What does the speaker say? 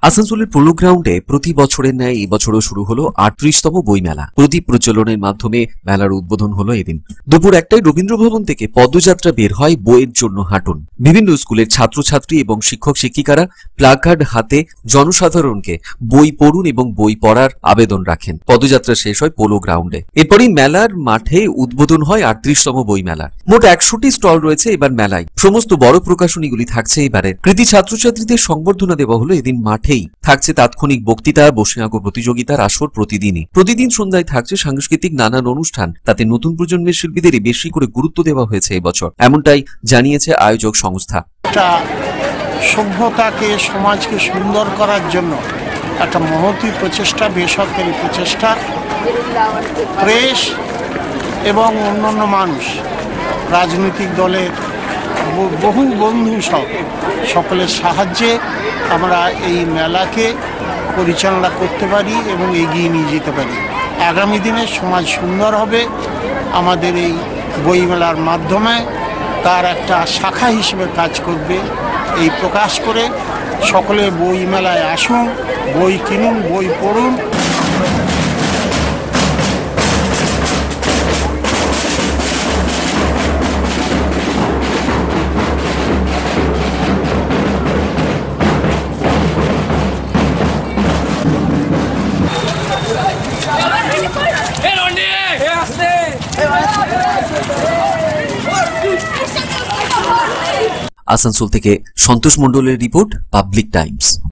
আসানসোলের পোলো গ্রাউন্ডে প্রতি বছরের ন্যায় এই বছরও শুরু হলো ৩৮তম বইমেলা। প্রদীপ প্রজ্বলনের মাধ্যমে মেলার উদ্বোধন হলো এদিন। দুপুর ১টায় রবীন্দ্র ভবন থেকে পদযাত্রা বের হয় বইয়ের জন্য হাঁটুন। বিভিন্ন স্কুলের ছাত্রছাত্রী এবং শিক্ষক শিক্ষিকারা প্লাকার্ড হাতে জনসাধারণকে বই পড়ুন এবং বই পড়ার আবেদন রাখেন। পদযাত্রা শেষ হয় পোলো গ্রাউন্ডে। এরপরই মেলার মাঠে উদ্বোধন হয় ৩৮তম বইমেলা। মোট ১০০টি স্টল রয়েছে এবার মেলায়। সমস্ত বড় প্রকাশনীগুলি থাকছে এবারে। কৃতি ছাত্রছাত্রীদের সংবর্ধনা দেওয়া হলো এদিন মাঠেই। থাকছে তাৎক্ষণিক বক্তৃতা, বসে আঁকো প্রতিযোগিতার আসর প্রতিদিন সন্ধ্যায় থাকছে সাংস্কৃতিক নানান অনুষ্ঠান। তাতে নতুন প্রজন্মের শিল্পীদেরই বেশি করে গুরুত্ব দেওয়া হয়েছে এবছর, এমনটাই জানিয়েছে আয়োজক সংস্থা। সভ্যতাকে, সমাজকে সুন্দর করার জন্য একটা মহতী প্রচেষ্টা, বেসরকারি প্রচেষ্টা, প্রেস এবং অন্যান্য মানুষ, রাজনৈতিক দলের বহু বন্ধু সকলের সাহায্যে আমরা এই মেলাকে পরিচালনা করতে পারি এবং এগিয়ে নিয়ে যেতে পারি। আগামী দিনে সমাজ সুন্দর হবে আমাদের এই বইমেলার মাধ্যমে, তার একটা শাখা হিসেবে কাজ করবে। এই প্রকাশ করে সকলে বই মেলায় আসুন, বই কিনুন, বই পড়ুন। আসানসোল থেকে সন্তোষ মণ্ডলের রিপোর্ট, পাবলিক টাইমস।